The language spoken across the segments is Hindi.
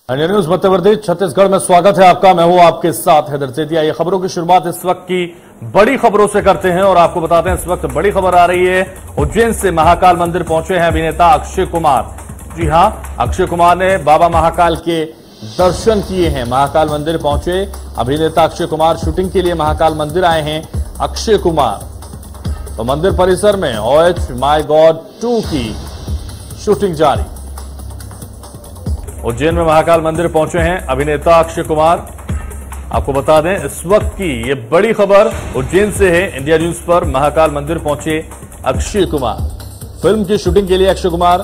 इंडिया न्यूज मध्य प्रदेश छत्तीसगढ़ में स्वागत है आपका। मैं हूं आपके साथ हैदर सेठिया। ये खबरों की शुरुआत इस वक्त की बड़ी खबरों से करते हैं और आपको बताते हैं इस वक्त बड़ी खबर आ रही है। उज्जैन से महाकाल मंदिर पहुंचे हैं अभिनेता अक्षय कुमार। जी हां, अक्षय कुमार ने बाबा महाकाल के दर्शन किए हैं। महाकाल मंदिर पहुंचे अभिनेता अक्षय कुमार। शूटिंग के लिए महाकाल मंदिर आए हैं अक्षय कुमार। तो मंदिर परिसर में OH माय गॉड 2 की शूटिंग जारी। उज्जैन में महाकाल मंदिर पहुंचे हैं अभिनेता अक्षय कुमार। आपको बता दें इस वक्त की ये बड़ी खबर उज्जैन से है। इंडिया न्यूज पर महाकाल मंदिर पहुंचे अक्षय कुमार। फिल्म की शूटिंग के लिए अक्षय कुमार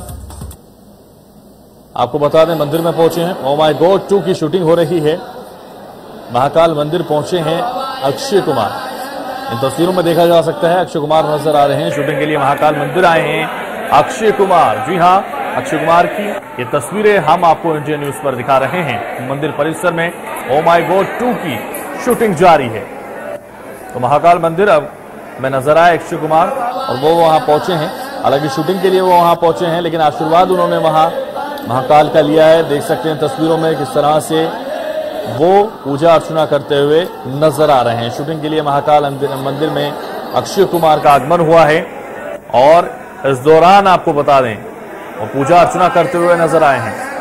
आपको बता दें मंदिर में पहुंचे हैं। ओ माय गॉड 2 की शूटिंग हो रही है। महाकाल मंदिर पहुंचे हैं अक्षय कुमार। इन तस्वीरों में देखा जा सकता है अक्षय कुमार नजर आ रहे हैं। शूटिंग के लिए महाकाल मंदिर आए हैं अक्षय कुमार। जी हां, अक्षय कुमार की ये तस्वीरें हम आपको इंडिया न्यूज पर दिखा रहे हैं। मंदिर परिसर में ओ माय गॉड 2 की शूटिंग जारी है। तो महाकाल मंदिर अब में नजर आए अक्षय कुमार और वो वहां पहुंचे हैं। हालांकि शूटिंग के लिए वो वहां पहुंचे हैं, लेकिन आशीर्वाद उन्होंने वहां महाकाल का लिया है। देख सकते हैं तस्वीरों में किस तरह से वो पूजा अर्चना करते हुए नजर आ रहे हैं। शूटिंग के लिए महाकाल मंदिर में अक्षय कुमार का आगमन हुआ है और इस दौरान आपको बता दें वो पूजा अर्चना करते हुए नजर आए हैं।